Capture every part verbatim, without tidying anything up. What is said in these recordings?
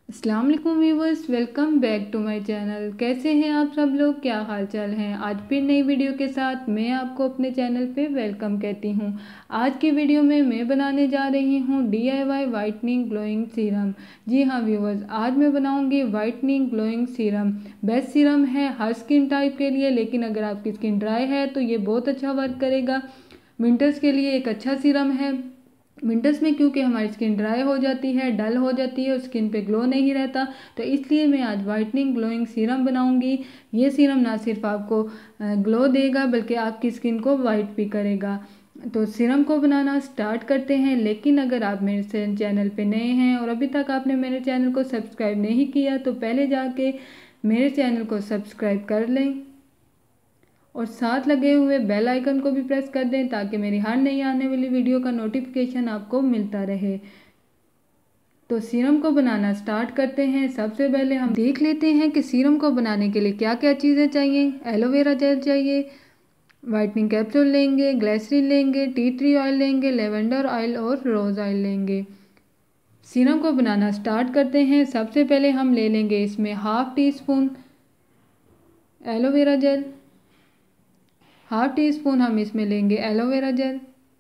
अस्सलाम वालेकुम viewers, welcome back to my channel. कैसे हैं आप सब लोग, क्या हाल चाल हैं। आज फिर नई वीडियो के साथ मैं आपको अपने चैनल पे वेलकम कहती हूं। आज की वीडियो में मैं बनाने जा रही हूं डीआईवाई वाइटनिंग ग्लोइंग सीरम। जी हाँ व्यूवर्स, आज मैं बनाऊंगी whitening glowing serum. Best serum है हर स्किन टाइप के लिए, लेकिन अगर आपकी स्किन ड्राई है तो ये बहुत अच्छा वर्क करेगा। विंटर्स के लिए एक अच्छा सीरम है। विंटर्स में क्योंकि हमारी स्किन ड्राई हो जाती है, डल हो जाती है और स्किन पे ग्लो नहीं रहता, तो इसलिए मैं आज वाइटनिंग ग्लोइंग सीरम बनाऊंगी। ये सीरम ना सिर्फ आपको ग्लो देगा बल्कि आपकी स्किन को वाइट भी करेगा। तो सीरम को बनाना स्टार्ट करते हैं। लेकिन अगर आप मेरे से चैनल पे नए हैं और अभी तक आपने मेरे चैनल को सब्सक्राइब नहीं किया तो पहले जाके मेरे चैनल को सब्सक्राइब कर लें और साथ लगे हुए बेल आइकन को भी प्रेस कर दें ताकि मेरी हर नई आने वाली वीडियो का नोटिफिकेशन आपको मिलता रहे। तो सीरम को बनाना स्टार्ट करते हैं। सबसे पहले हम देख लेते हैं कि सीरम को बनाने के लिए क्या क्या चीज़ें चाहिए। एलोवेरा जेल चाहिए, वाइटनिंग कैप्सूल लेंगे, ग्लिसरीन लेंगे, टी ट्री ऑयल लेंगे, लेवेंडर ऑयल और रोज़ ऑयल लेंगे। सीरम को बनाना स्टार्ट करते हैं। सबसे पहले हम ले लेंगे इसमें half teaspoon aloe vera gel. Half teaspoon हम इसमें लेंगे aloe vera gel.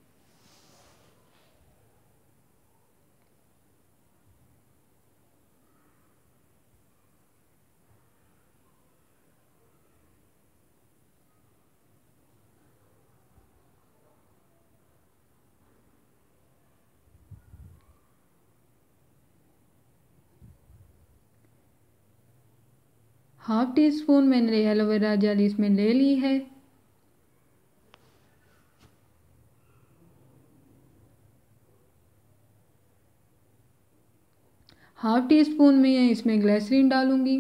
Half teaspoon मैंने एलोवेरा जेल इसमें ले ली है। हाफ टी स्पून में इसमें ग्लिसरीन डालूंगी।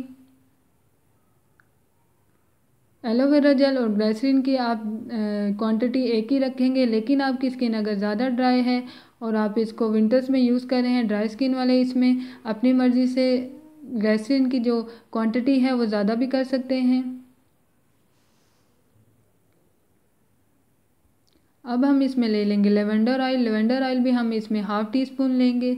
एलोवेरा जेल और ग्लिसरीन की आप क्वांटिटी एक ही रखेंगे, लेकिन आपकी स्किन अगर ज़्यादा ड्राई है और आप इसको विंटर्स में यूज़ कर रहे हैं, ड्राई स्किन वाले इसमें अपनी मर्ज़ी से ग्लिसरीन की जो क्वांटिटी है वो ज़्यादा भी कर सकते हैं। अब हम इसमें ले लेंगे लेवेंडर ऑयल। लेवेंडर ऑयल भी हम इसमें हाफ टी स्पून लेंगे।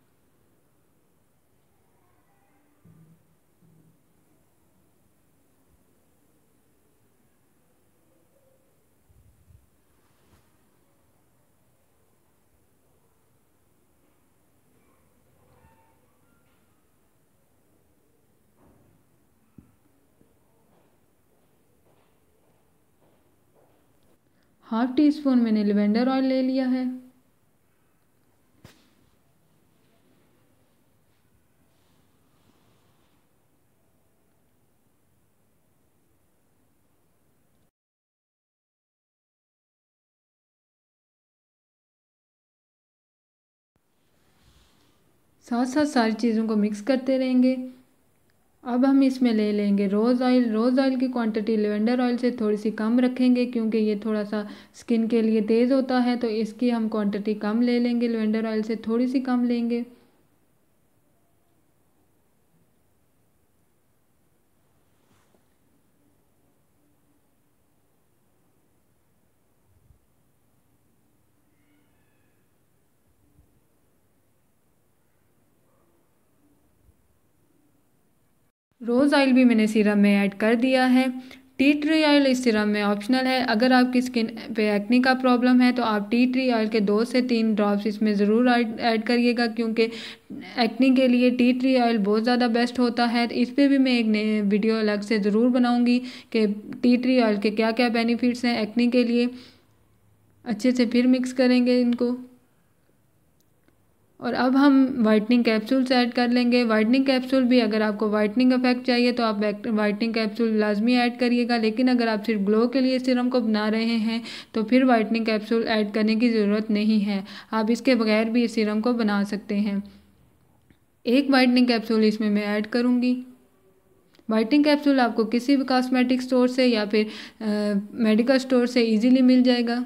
हाफ टी स्पून मैंने लेवेंडर ऑयल ले लिया है। साथ साथ सारी चीज़ों को मिक्स करते रहेंगे। अब हम इसमें ले लेंगे रोज़ ऑयल। रोज़ ऑयल की क्वांटिटी लेवेंडर ऑयल से थोड़ी सी कम रखेंगे क्योंकि ये थोड़ा सा स्किन के लिए तेज़ होता है, तो इसकी हम क्वांटिटी कम ले लेंगे, लेवेंडर ऑयल से थोड़ी सी कम लेंगे। रोज़ ऑयल भी मैंने सीरम में ऐड कर दिया है। टी ट्री ऑयल इस सीरम में ऑप्शनल है। अगर आपकी स्किन पे एक्ने का प्रॉब्लम है तो आप टी ट्री ऑयल के दो से तीन ड्रॉप्स इसमें ज़रूर ऐड करिएगा, क्योंकि एक्ने के लिए टी ट्री ऑयल बहुत ज़्यादा बेस्ट होता है। इस पर भी मैं एक नई वीडियो अलग से ज़रूर बनाऊँगी कि टी ट्री ऑयल के क्या क्या बेनिफिट्स हैं एक्ने के लिए। अच्छे से फिर मिक्स करेंगे इनको। और अब हम वाइटनिंग कैप्सूल्स ऐड कर लेंगे। वाइटनिंग कैप्सूल भी अगर आपको वाइटनिंग इफेक्ट चाहिए तो आप वाइटनिंग कैप्सूल लाजमी ऐड करिएगा, लेकिन अगर आप सिर्फ ग्लो के लिए सीरम को बना रहे हैं तो फिर वाइटनिंग कैप्सूल ऐड करने की ज़रूरत नहीं है। आप इसके बगैर भी इस सीरम को बना सकते हैं। एक वाइटनिंग कैप्सूल इसमें मैं ऐड करूँगी। वाइटनिंग कैप्सूल आपको किसी भी कॉस्मेटिक स्टोर से या फिर मेडिकल स्टोर से ईजीली मिल जाएगा।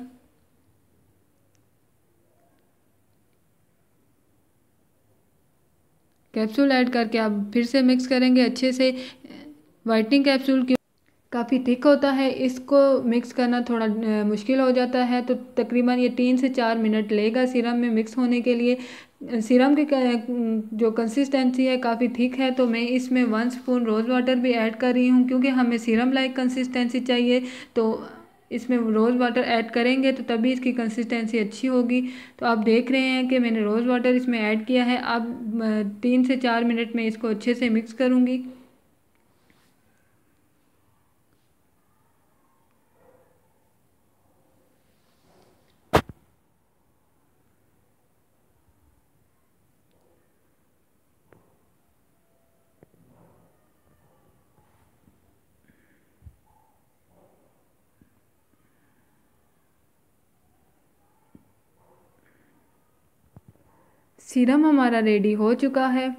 कैप्सूल ऐड करके आप फिर से मिक्स करेंगे अच्छे से। वाइटनिंग कैप्सूल की काफ़ी थिक होता है, इसको मिक्स करना थोड़ा मुश्किल हो जाता है। तो तकरीबन ये तीन से चार मिनट लेगा सीरम में मिक्स होने के लिए। सीरम की जो कंसिस्टेंसी है काफ़ी थिक है, तो मैं इसमें वन स्पून रोज़ वाटर भी ऐड कर रही हूँ, क्योंकि हमें सीरम लाइक कंसिस्टेंसी चाहिए। तो इसमें रोज़ वाटर ऐड करेंगे तो तभी इसकी कंसिस्टेंसी अच्छी होगी। तो आप देख रहे हैं कि मैंने रोज़ वाटर इसमें ऐड किया है। अब तीन से चार मिनट में इसको अच्छे से मिक्स करूँगी। सीरम हमारा रेडी हो चुका है।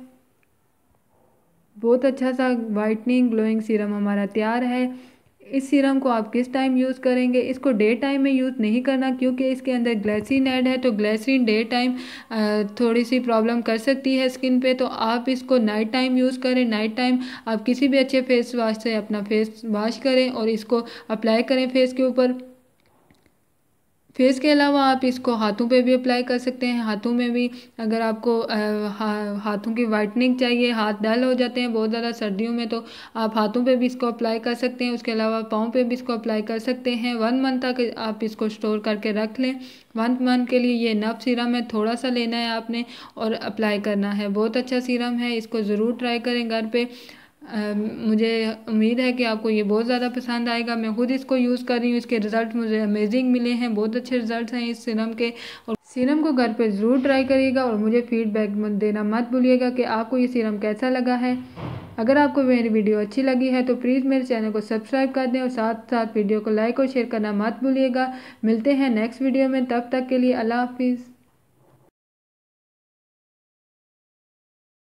बहुत अच्छा सा वाइटनिंग ग्लोइंग सीरम हमारा तैयार है। इस सीरम को आप किस टाइम यूज़ करेंगे? इसको डे टाइम में यूज़ नहीं करना, क्योंकि इसके अंदर ग्लिसरीन ऐड है। तो ग्लिसरीन डे टाइम थोड़ी सी प्रॉब्लम कर सकती है स्किन पे। तो आप इसको नाइट टाइम यूज़ करें। नाइट टाइम आप किसी भी अच्छे फेस वाश से अपना फेस वॉश करें और इसको अप्लाई करें फेस के ऊपर। फेस के अलावा आप इसको हाथों पे भी अप्लाई कर सकते हैं। हाथों में भी अगर आपको हा, हाथों की वाइटनिंग चाहिए, हाथ डल हो जाते हैं बहुत ज़्यादा सर्दियों में, तो आप हाथों पे भी इसको अप्लाई कर सकते हैं। उसके अलावा पाँव पे भी इसको अप्लाई कर सकते हैं। वन मंथ तक आप इसको स्टोर करके रख लें। वन मंथ के लिए ये नफ सीरम है, थोड़ा सा लेना है आपने और अप्लाई करना है। बहुत अच्छा सीरम है, इसको ज़रूर ट्राई करें घर पे। Uh, मुझे उम्मीद है कि आपको ये बहुत ज़्यादा पसंद आएगा। मैं खुद इसको यूज़ कर रही हूँ, इसके रिज़ल्ट मुझे अमेजिंग मिले हैं। बहुत अच्छे रिज़ल्ट हैं इस सीरम के। और सीरम को घर पे ज़रूर ट्राई करिएगा और मुझे फीडबैक देना मत भूलिएगा कि आपको ये सीरम कैसा लगा है। अगर आपको मेरी वीडियो अच्छी लगी है तो प्लीज़ मेरे चैनल को सब्सक्राइब कर दें और साथ साथ वीडियो को लाइक और शेयर करना मत भूलिएगा। मिलते हैं नेक्स्ट वीडियो में, तब तक के लिए अल्लाह हाफिज़।